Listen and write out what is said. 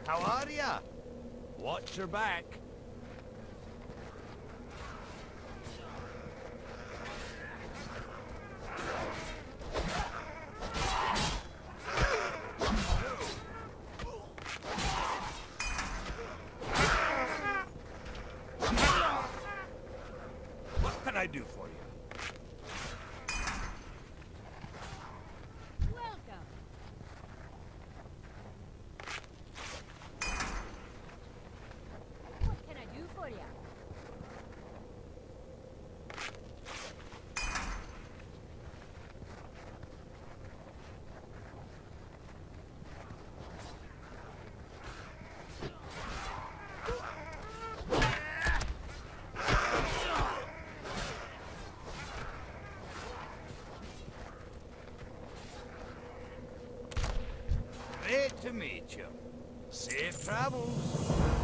How are ya? Watch your back. What can I do for you? Welcome. What can I do for you? Great to meet you. Safe travels.